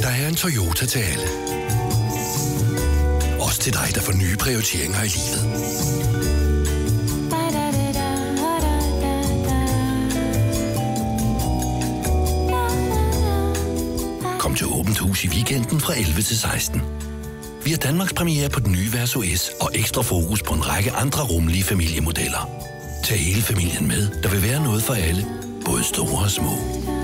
der er en Toyota til alle. Også til dig, der får nye prioriteringer i livet. Kom til Åbent Hus i weekenden fra 11 til 16. Vi har Danmarks premiere på den nye Verso S og ekstra fokus på en række andre rummelige familiemodeller. Tag hele familien med, der vil være noget for alle, både store og små.